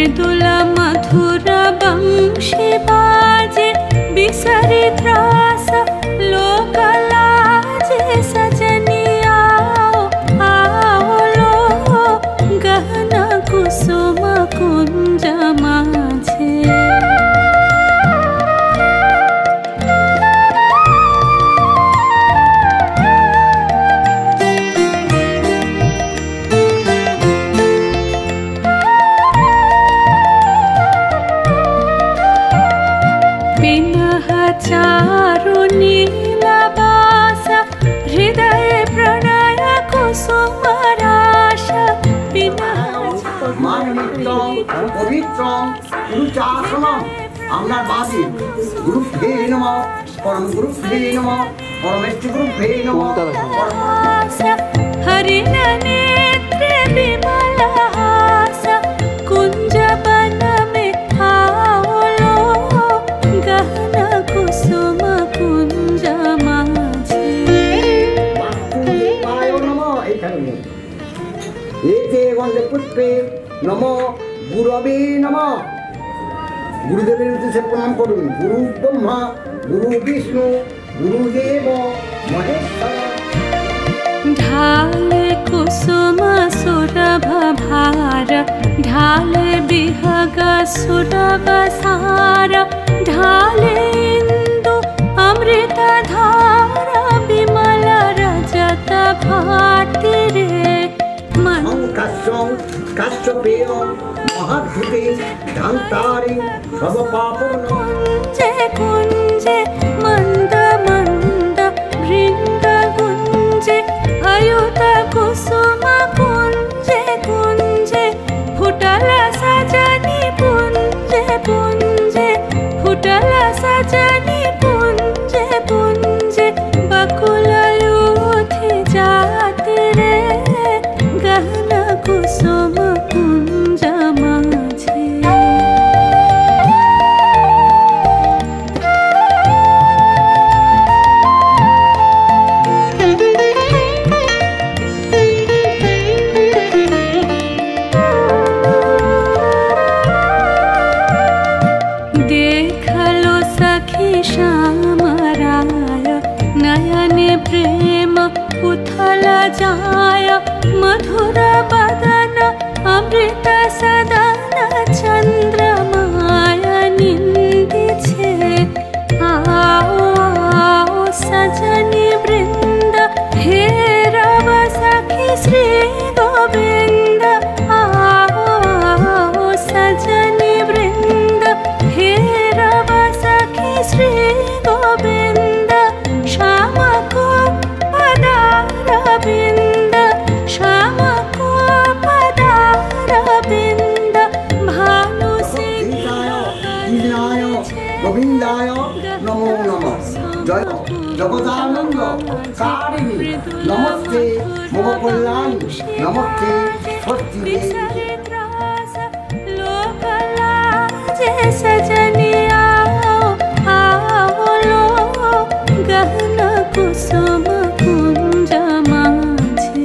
मृदुल मधुर वंशी बाजे बिसरी त्रास लोक लाजे सजनी आओ आओ लो गहन कुसुम कुंज माझे चारु नीलवास हृदय प्रणय कुसुमराश गुरुभ्ये नमः परम गुरुभ्ये नमः परमेष्ठ गुरुभ्ये नमः हरिण नेत्रे विमलहास कुंज वन में आओ लो गहन कुसुम कुंज माझे वासुदेवाय नमः एखाने एते गंधे पुष्पे नमो गुरवे नमः गुरुदेवेर उद्देश्ये प्रणाम करुन गुरु ब्रह्मा गुरु विष्णु गुरुदेव महेश्वर ढाले कुसुम सुरभ भार ढाले बिहग सुरभ सार ढाले इंदु अमृत धारा विमल रजत भाति रे मन काश्यपेय महाधुते धांतारि सब पापन कुंजे कुंजे मंद मंद भृंग गुंजे अयुत कुसुम कुंजे कुंजे फुटल सजनी पुंजे पुंजे फुटल सजनी पुंजे पुंजे बकुल युधि जाति रे गहन कुसुम कुंज माझे देखलो सखी श्याम राय नयने प्रेम उथल जाय मधुर बदन अमृत सदन चंद्रमाय निंदी छे आओ आओ सजनी वृंद हे रव सखी श्री गोविंद आओ आओ सजनी वृंद हे रव सखी श्री गोविंद श्याम को पदारविंद श्याम को पदारविंद भानु सिंहाय गोविंदाय नमो नमः जय जगदानंद कारिणी नमस्ते मम कल्याण नमस्ते स्वस्ति लोक लाजे सजनी आओ आओ लो गहन कुसुम कुंज माझे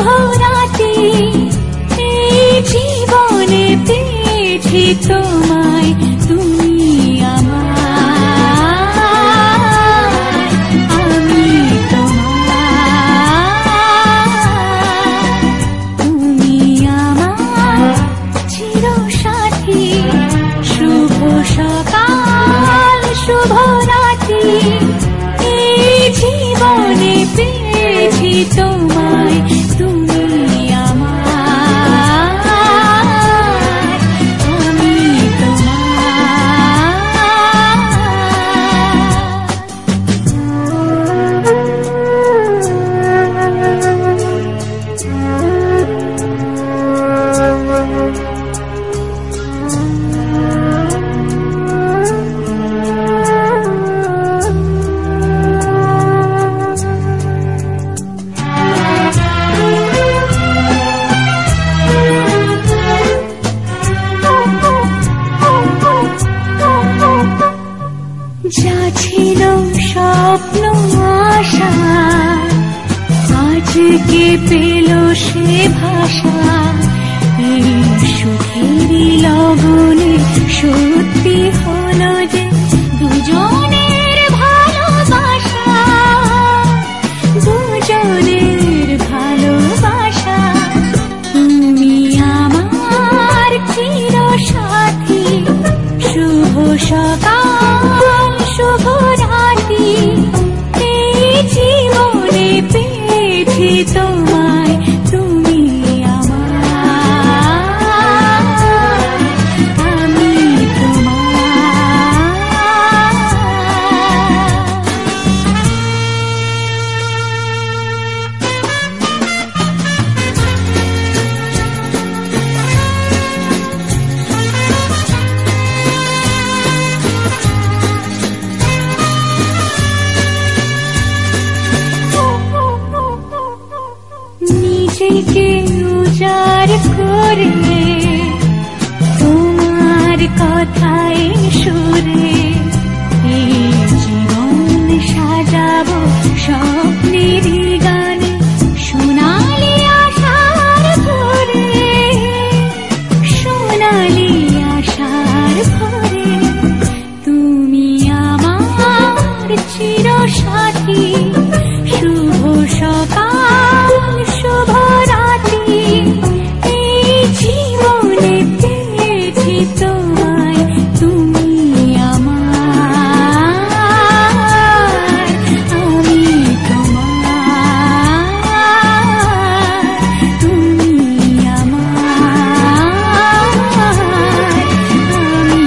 রাতি এই জীবনে পেয়েছি তোমায় তুমি আমার আমি তোমার তুমি আমার চিরসাথী শুভ সকাল শুভ রাতি এই জীবনে পেয়েছি তোমায় তুমি আমার আমি যা ছিল স্বপ্ন আশা আজকে পেল সে ভাষা এই সুখেরই লগনে সত্যি হলো যে দুজনের ভালোবাসা দুজনের ভালোবাসা তুমি আমার চিরসাথী শুভ সকাল শুভ রাতি এই জীবনে পেয়েছি তোমায় তুমি আমার আমি নিজেকে উজাড় করে তোমার কথায় সুরে এই জীবন সাজাবো স্বপ্নের গানে সোনালি আশার ভরে সোনালি আশার ভরে তুমি আমার চিরসাথী শুভ সকাল শুভ রাতি এই জীবনে পেয়েছি তোমায় তুমি আমার আমি তোমার তুমি আমার আমি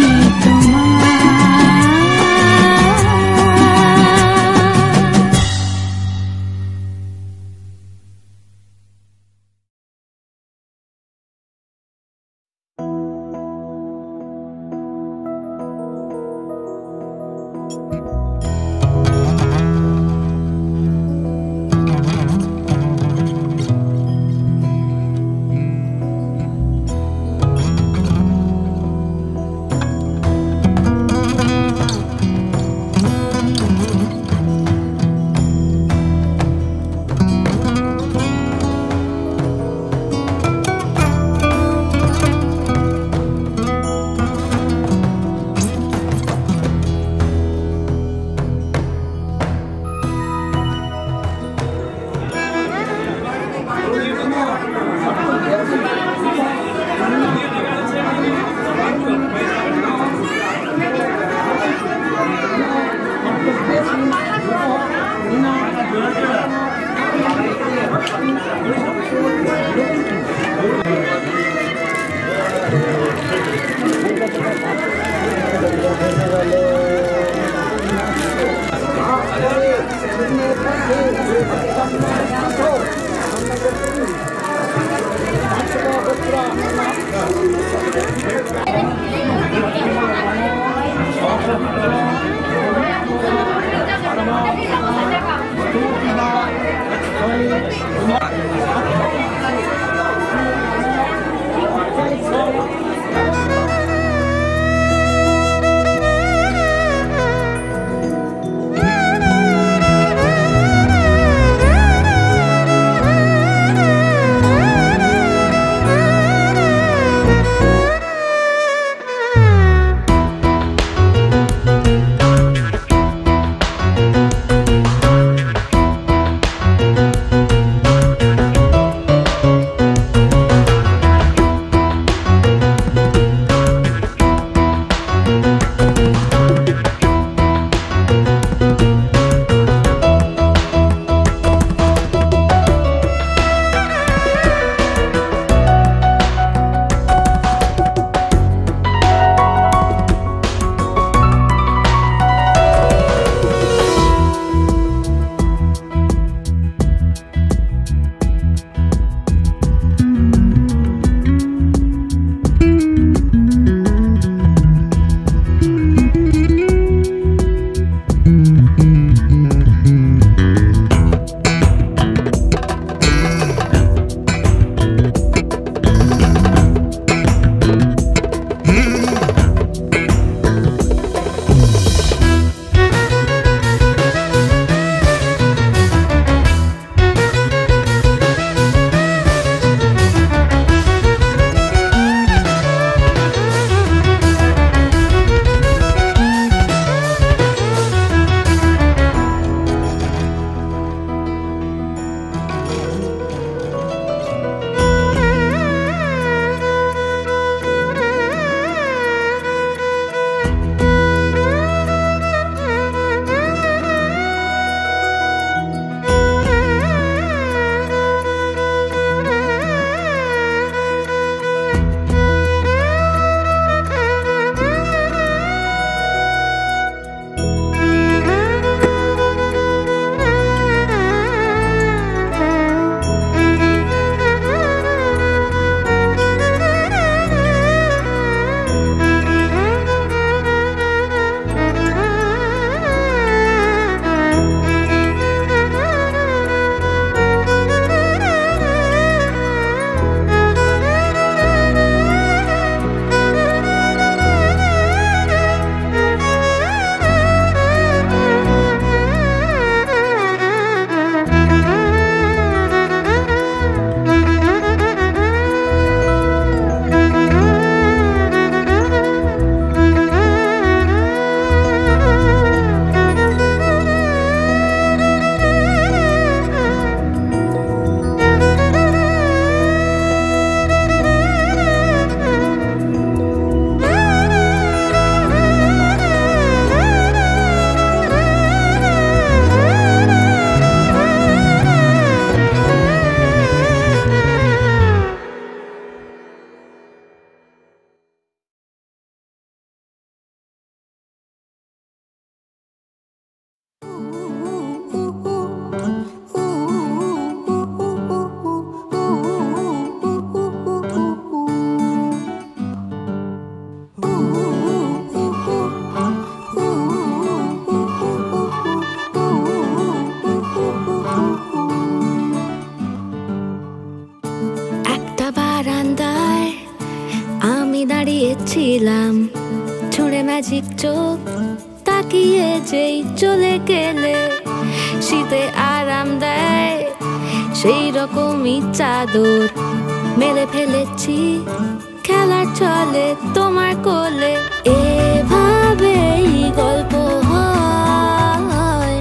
দাঁড়িয়েছিলাম ছুঁড়ে ম্যাজিক চোখ তাকিয়ে যেই চলে গেলে শীতে আরাম দেয় সেই রকমই চাদর মেলে ফেলেছি খেলার চলে তোমার কোলে এভাবেই গল্প হয়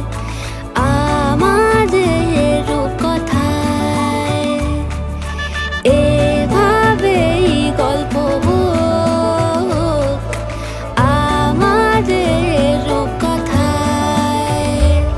আমাদের রূপকথায় এভাবেই গল্প হোক আমাদের রূপকথায়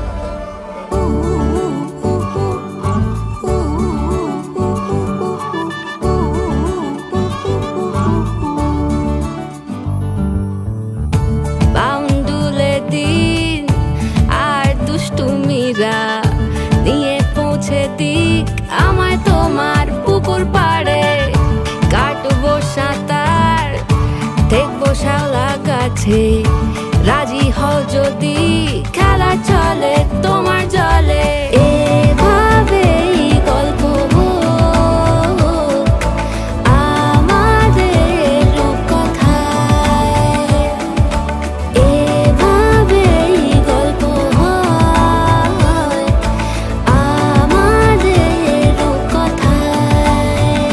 বাউন্ডুলে দিন আর দুষ্টুমিরা নিয়ে পৌঁছে দিক আমায় তোমার পুকুর পাড়ে কাটবো সাঁতার দেখবো শ্যাওলা গাছে রাজি হও যদি খেলা চলে তোমার জলে এভাবেই গল্প হোক আমাদের রূপকথায় এভাবেই গল্প হয় আমাদের রূপকথায়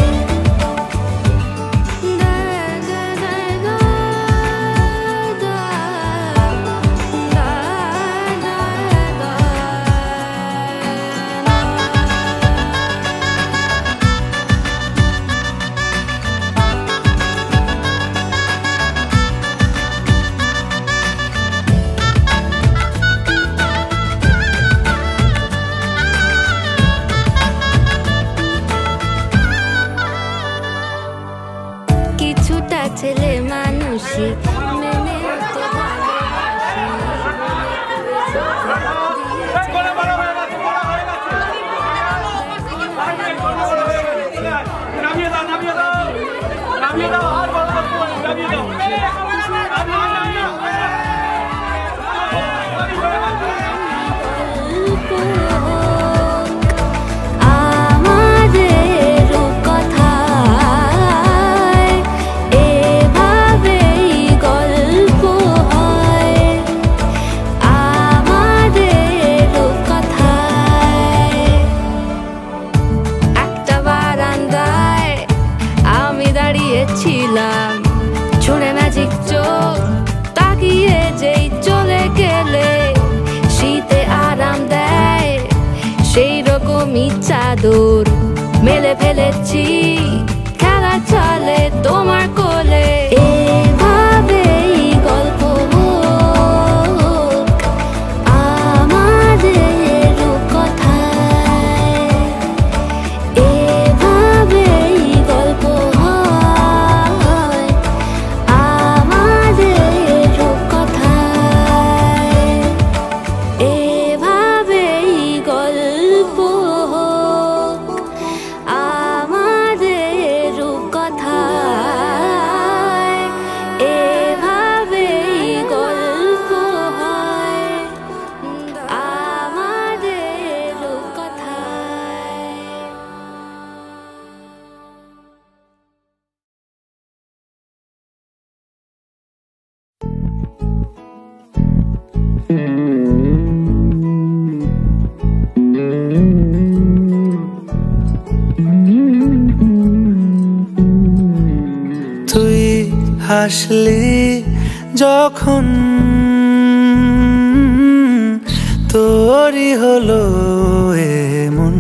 কিছুটা ছেলে মানুষই মেনে তো আমাদের রূপকথায় এভাবেই গল্প হয় আমাদের রূপকথায় একটা বারান্দায় আমি দাঁড়িয়েছিলাম ছুঁড়ে ম্যাজিক চোখ তাকিয়ে যেই চলে গেলে শীতে আরাম দেয় সেই রকমই চাদর মেলে ফেলেছি খেলা চলে তোমার কোলে এভাবেই গল্প হোক আমাদের রূপকথায় এভাবেই গল্প হয় আমাদের রূপকথায় এভাবেই গল্প হোক আমাদের রূপকথায় এভাবেই গল্প হয় আমাদের রূপকথায় তুই হাসলি যখন তোরই হলো এমন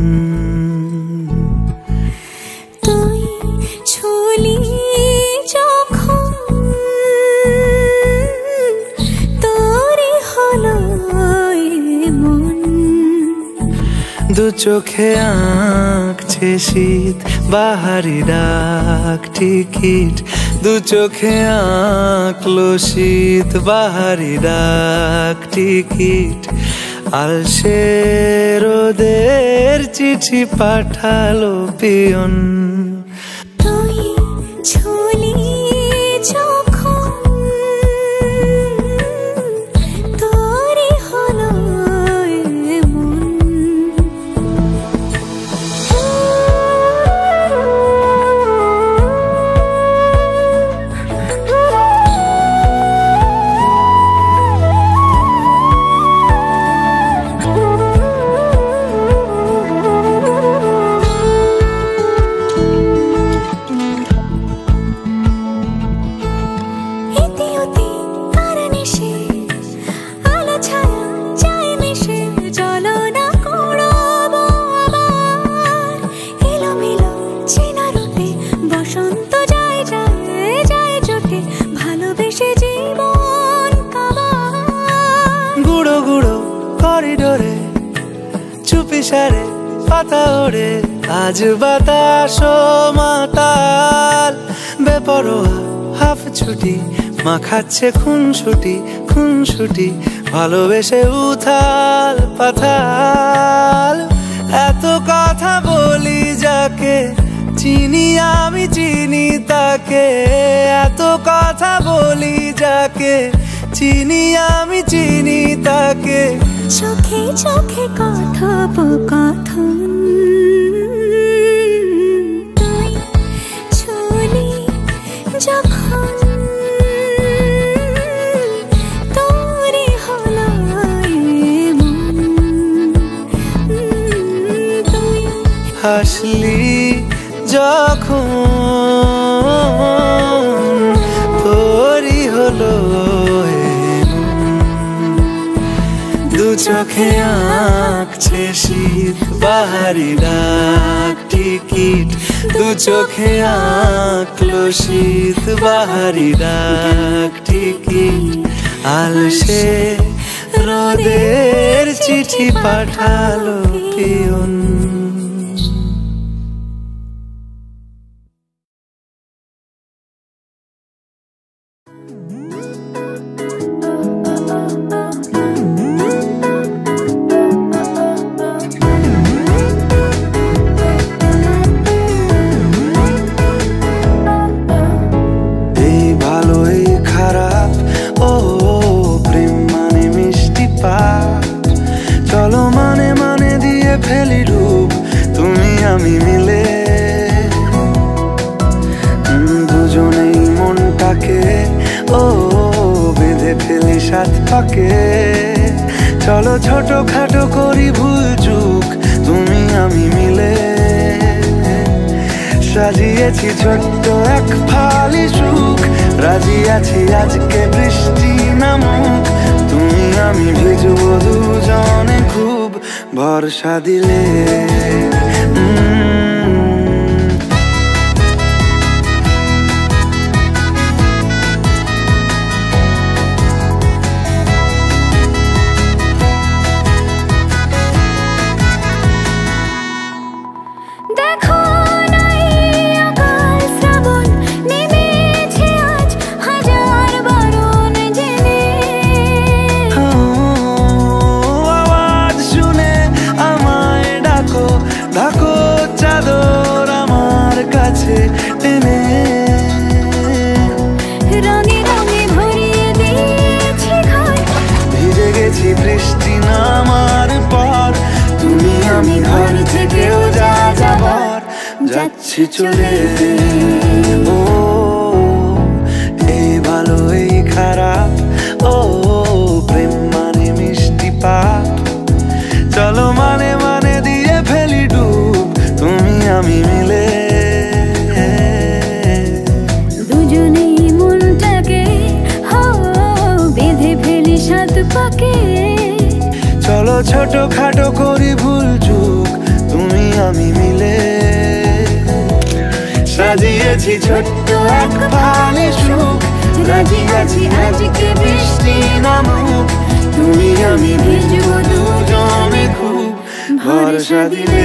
তুই ছুলি যখন তোরই হলো এমন দু চোখে আঁকছে শীত বাহারি ডাক টিকিট দু চোখে আঁকলো শীত বাহারি ডাক টিকিট আলসে রোদের চিঠি পাঠালো পিয়ন তুই ছুলি যখন তোরই হলো এমন পাতা ওড়ে আজ বাতাস মাতাল, বেপরোয়া হাফ ছুটি মাখাচ্ছে খুনসুটি ভালোবেসে উথাল পাথাল। এত কথা বলি যাকে চিনি আমি চিনি তাকে, এত কথা বলি যাকে চিনি আমি চিনি তাকে। চোখে চোখে কথোপকথন, তুই চলি যখন তোরই হলো এমন, তুই হাসলি যখন তোরই হলো দু চোখে আঁকছে শীত বাহারি ডাক টিকিট, দু চোখে আঁকলো শীত বাহারি ডাক টিকিট। আলসে রোদের চিঠি পাঠালো পিয়ন। চলো মানে মানে দিয়ে ফেলি ডুব তুমি আমি মিলে, দুজনেই মনটাকে ও বেঁধে ফেলি সাত পাকে। চলো ছোট খাটো করি ভুল চুক তুমি আমি মিলে, সাজিয়েছি ছোট্ট এক ফালি সুখ, রাজি আছি আজকে বৃষ্টি নামুক তুমি আমি ভিজবো দুজনে খুব ভরসা দিলে। ভিজে গেছি বৃষ্টি নামার পর তুমি আমি ঘর থেকেও যা যাবার যাচ্ছি চলে। ও এই ভালো এই খারাপ, ও প্রেম মানে মিষ্টি পাপ, চলো মানে মানে দিয়ে ফেলি ডুব তুমি আমি মিলে, দুজনেই মনটাকে বেঁধে ফেলি সাত পাকে। চলো ছোট খাটো করি ভুল চুক তুমি আমি মিলে, সাজিয়েছি ছোট্ট এক ফালি সুখ, রাজি আছি আজকে বৃষ্টি নামুক তুমি আমি ভিজবো দুজনে খুব ভরসা দিলে।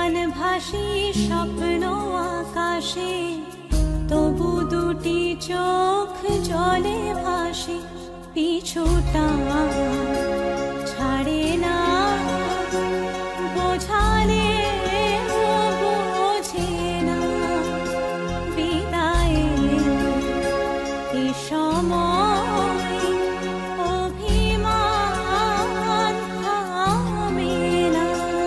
বানভাসি স্বপ্ন আকাশে, তবু দুটি চোখ জলে ভাসে, পিছুটা ছাড়ে না, বোঝালে বোঝে না, বিদায়ের এ সময় অভিমান থামে না।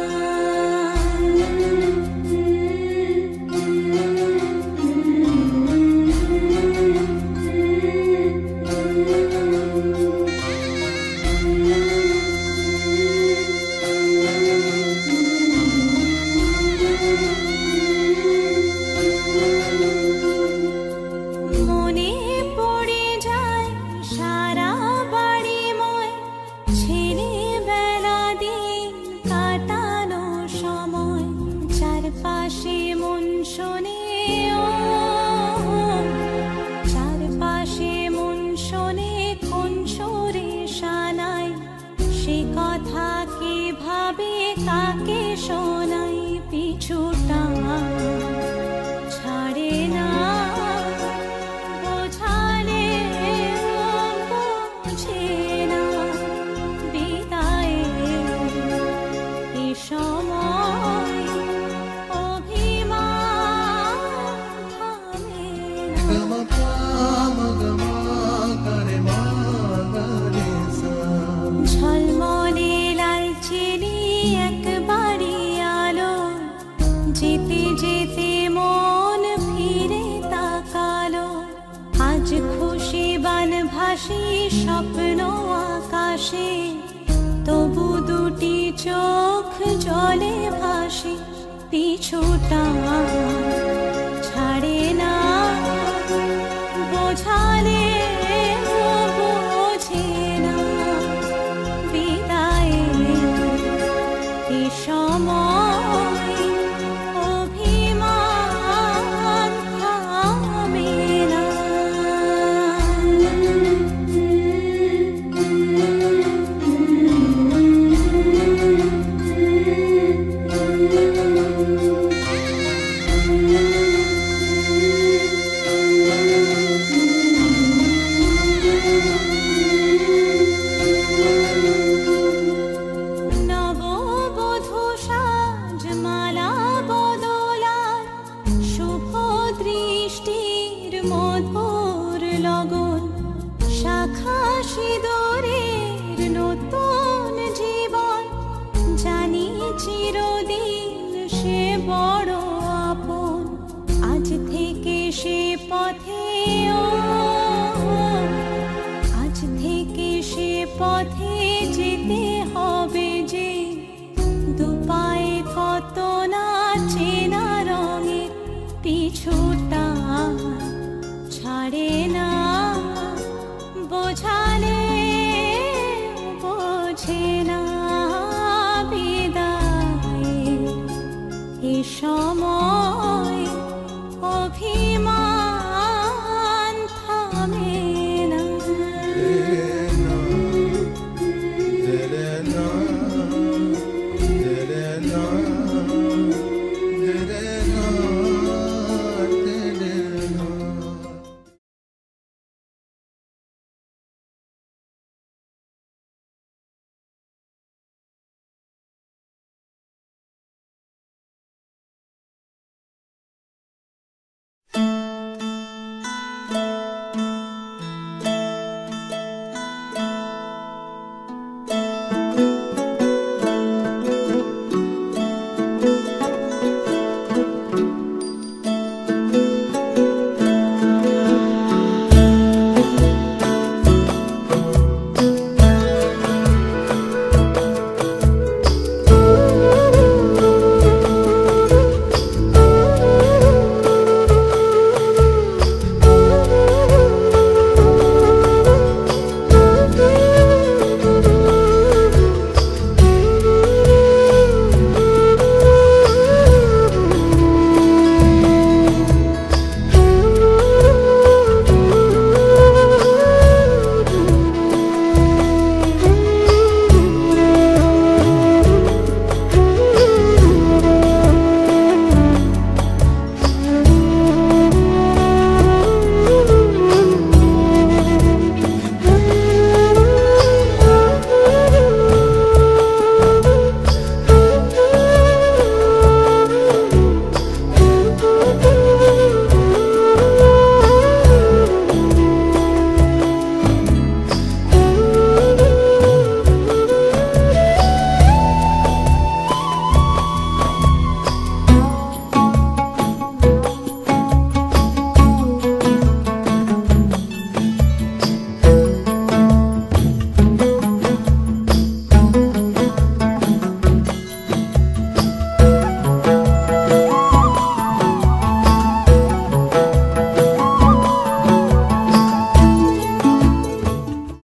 মনে পড়ে যায় সারা বাড়িময় ছেলেবেলা দিন কাটানো সময়, চারপাশে মন শোনে ও, চারপাশে মন শোনে কোন সুরে শানাই, সে কথা কে ভাবে কাকে শোনাই, পিছুটা ছাড়ে না, বোঝালে বোঝে না, বিদায়ের এ সময় অভিমান থামে না। ঝলমলে লাল চিনি একবারই আলো, যেতে যেতে মন ফিরে তাকালো, আজ খুশি বানভাসি স্বপ্ন আকাশে, তবু দুটি চোখ জলে ভাসে, পিছুটা ছাড়ে না, বোঝালে বোঝে না, বিদায়ের এ সময় অভিমান থামে না। নববধূ সাজমালা বদলার শুভ দৃষ্টির মধুর লগন, শাখা সিঁদুরের নতুন জীবন, জানি চিরদিন সে বড় আপন, আজ থেকে সে পথে ও, আজ থেকে সে পথে যেতে হবে যে, দুপায়ে কত না চেনা রঙে, পিছুটা ছাড়ে না, বোঝালে বোঝে না, বিদায়ের এ সময় অভি